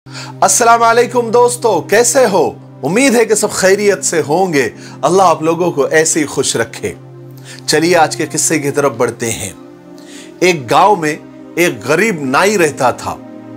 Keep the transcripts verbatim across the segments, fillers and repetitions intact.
अस्सलाम वालेकुम दोस्तों, कैसे हो? उम्मीद है कि सब खैरियत से होंगे। अल्लाह आप लोगों को ऐसे ही खुश रखे। चलिए आज के किस्से की तरफ बढ़ते हैं। एक गांव में एक गरीब नाई रहता था।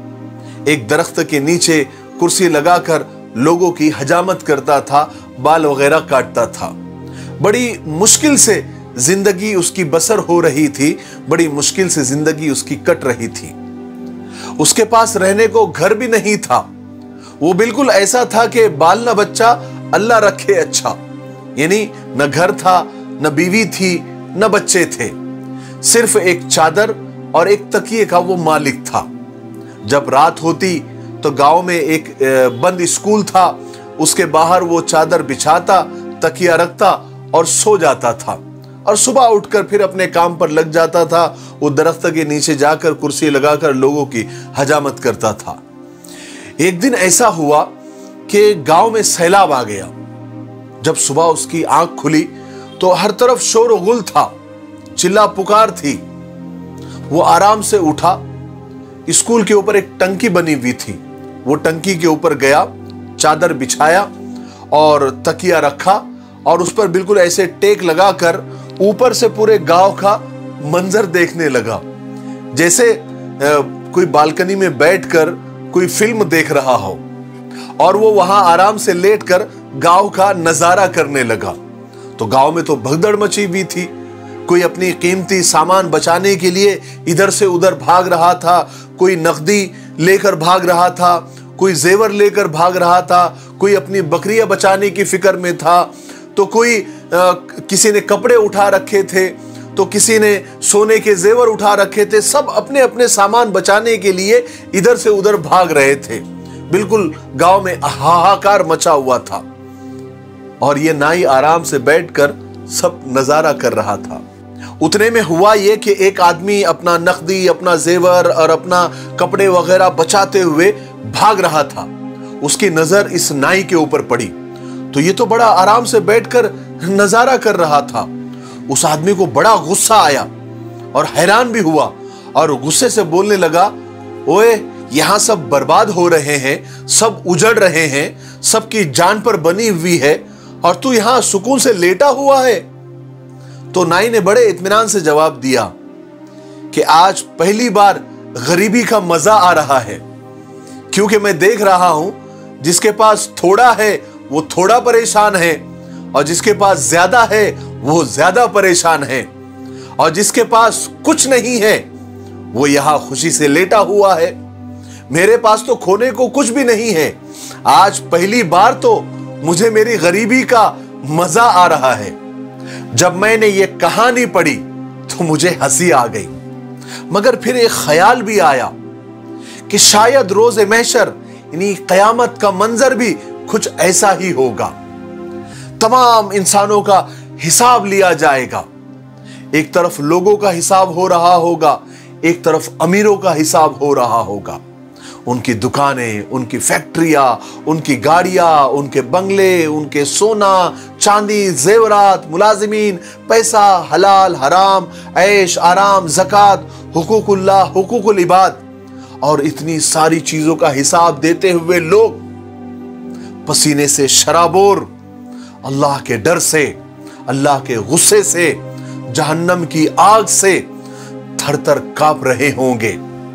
एक दरख्त के नीचे कुर्सी लगाकर लोगों की हजामत करता था, बाल वगैरह काटता था। बड़ी मुश्किल से जिंदगी उसकी बसर हो रही थी, बड़ी मुश्किल से जिंदगी उसकी कट रही थी। उसके पास रहने को घर भी नहीं था। वो बिल्कुल ऐसा था कि बाल न बच्चा अल्लाह रखे अच्छा, यानी न घर था, न बीवी थी, न बच्चे थे। सिर्फ एक चादर और एक तकिए का वो मालिक था। जब रात होती तो गांव में एक बंद स्कूल था, उसके बाहर वो चादर बिछाता, तकिया रखता और सो जाता था। और सुबह उठकर फिर अपने काम पर लग जाता था। वो दरख्त के नीचे जाकर कुर्सी लगाकर लोगों की हजामत करता था। एक दिन ऐसा हुआ कि गांव में सैलाब आ गया। जब सुबह उसकी आंख खुली तो हर तरफ शोर और गुल था, चिल्ला पुकार थी। वो आराम से उठा। स्कूल के ऊपर एक टंकी बनी हुई थी। वो टंकी के ऊपर गया, चादर बिछाया और तकिया रखा और उस पर बिल्कुल ऐसे टेक लगाकर ऊपर से पूरे गांव का मंजर देखने लगा, जैसे आ, कोई बालकनी में बैठकर कोई फिल्म देख रहा हो। और वो वहां आराम से लेटकर गांव का नजारा करने लगा। तो गांव में तो भगदड़ मची हुई थी। कोई अपनी कीमती सामान बचाने के लिए इधर से उधर भाग रहा था, कोई नकदी लेकर भाग रहा था, कोई जेवर लेकर भाग रहा था, कोई अपनी बकरियां बचाने की फिक्र में था, तो कोई आ, किसी ने कपड़े उठा रखे थे, तो किसी ने सोने के जेवर उठा रखे थे। सब अपने अपने सामान बचाने के लिए इधर से उधर भाग रहे थे। बिल्कुल गांव में हाहाकार मचा हुआ था। और ये नाई आराम से बैठकर सब नजारा कर रहा था। उतने में हुआ ये कि एक आदमी अपना नकदी, अपना जेवर और अपना कपड़े वगैरह बचाते हुए भाग रहा था। उसकी नजर इस नाई के ऊपर पड़ी तो ये तो बड़ा आराम से बैठकर नजारा कर रहा था। उस आदमी को बड़ा गुस्सा आया और हैरान भी हुआ और गुस्से से बोलने लगा, ओए, यहां सब बर्बाद हो रहे हैं, सब उजड़ रहे हैं, सबकी जान पर बनी हुई है और तू यहां सुकून से लेटा हुआ है। तो नाई ने बड़े इत्मीनान से जवाब दिया कि आज पहली बार गरीबी का मजा आ रहा है, क्योंकि मैं देख रहा हूं जिसके पास थोड़ा है वो थोड़ा परेशान है, और जिसके पास ज्यादा है वो ज्यादा परेशान है, और जिसके पास कुछ नहीं है वो यहां खुशी से लेटा हुआ है। मेरे पास तो खोने को कुछ भी नहीं है। आज पहली बार तो मुझे मेरी गरीबी का मजा आ रहा है। जब मैंने ये कहानी पढ़ी तो मुझे हंसी आ गई, मगर फिर एक ख्याल भी आया कि शायद रोज़े महशर यानी कयामत का मंजर भी कुछ ऐसा ही होगा। तमाम इंसानों का हिसाब लिया जाएगा। एक तरफ लोगों का हिसाब हो रहा होगा, एक तरफ अमीरों का हिसाब हो रहा होगा। उनकी दुकानें, उनकी फैक्ट्रियां, उनकी गाड़ियां, उनके बंगले, उनके सोना चांदी, जेवरात, मुलाजिमीन, पैसा, हलाल हराम, ऐश आराम, ज़कात, हुकूकुल्लाह, हुकूकुल इबाद, और इतनी सारी चीजों का हिसाब देते हुए लोग पसीने से शराबोर, अल्लाह के डर से, अल्लाह के गुस्से से, जहन्नम की आग से थर-थर कांप रहे होंगे।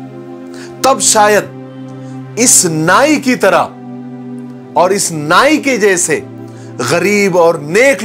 तब शायद इस नाई की तरह और इस नाई के जैसे गरीब और नेक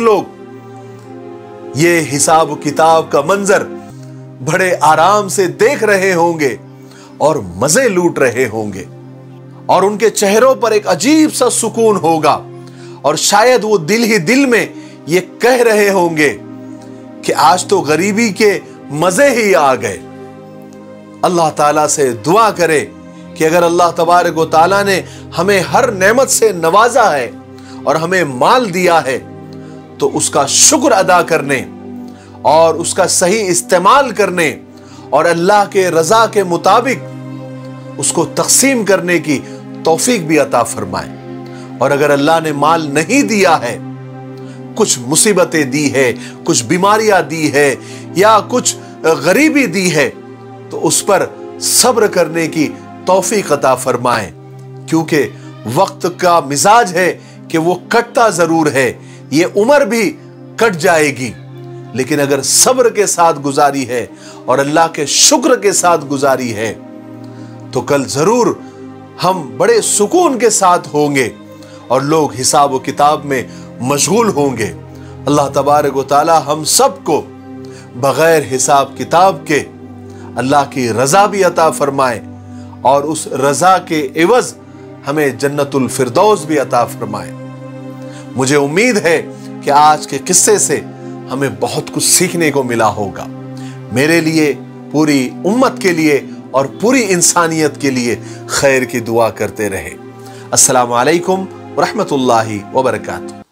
लोग ये हिसाब किताब का मंजर बड़े आराम से देख रहे होंगे और मजे लूट रहे होंगे, और उनके चेहरों पर एक अजीब सा सुकून होगा। और शायद वो दिल ही दिल में ये कह रहे होंगे कि आज तो गरीबी के मजे ही आ गए। अल्लाह ताला से दुआ करे कि अगर अल्लाह तबारक व ताला ने हमें हर नेमत से नवाजा है और हमें माल दिया है तो उसका शुक्र अदा करने और उसका सही इस्तेमाल करने और अल्लाह के रजा के मुताबिक उसको तकसीम करने की तौफीक भी अता फरमाए। और अगर अल्लाह ने माल नहीं दिया है, कुछ मुसीबतें दी है, कुछ बीमारियां दी है या कुछ गरीबी दी है, तो उस पर सब्र करने की तौफीक अता फरमाए। क्योंकि वक्त का मिजाज है कि वो कटता जरूर है, ये उम्र भी कट जाएगी, लेकिन अगर सब्र के साथ गुजारी है और अल्लाह के शुक्र के साथ गुजारी है तो कल जरूर हम बड़े सुकून के साथ होंगे और लोग हिसाब व किताब में मशगूल होंगे। अल्लाह तबारक व तआला हम सबको बगैर हिसाब किताब के अल्लाह की रजा भी अता फरमाए और उस रजा के एवज हमें जन्नतुल फिरदौस भी अता फरमाए। मुझे उम्मीद है कि आज के किस्से से हमें बहुत कुछ सीखने को मिला होगा। मेरे लिए, पूरी उम्मत के लिए और पूरी इंसानियत के लिए खैर की दुआ करते रहे। अस्सलामु अलैकुम व रहमतुल्लाहि व बरकातुहू।